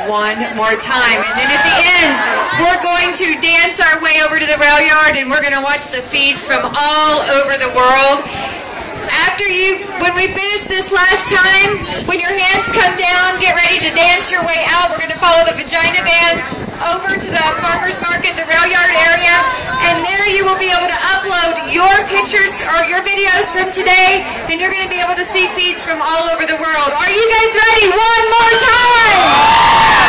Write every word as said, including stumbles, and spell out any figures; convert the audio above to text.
one more time. And then at the end, we're going to dance our way over to the rail yard and we're going to watch the feeds from all over the world. After you, when we finish this last time, when your hands come down, get ready to dance your way out. We're going to follow the Vagina Band over to the farmer's market, the rail yard area, and there you will be able to upload your pictures or your videos from today, and you're going to be able to see feeds from all over the world. Are you guys ready? One more time!